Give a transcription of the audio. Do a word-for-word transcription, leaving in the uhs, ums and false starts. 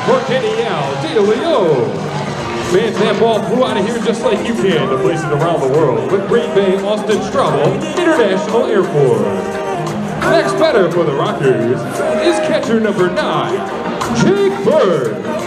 for Keniel De Leon. Man, that ball flew out of here just like you can to places around the world with Green Bay Austin Straubel International Airport. Next batter for the Rockers is catcher number nine, Jake Bird.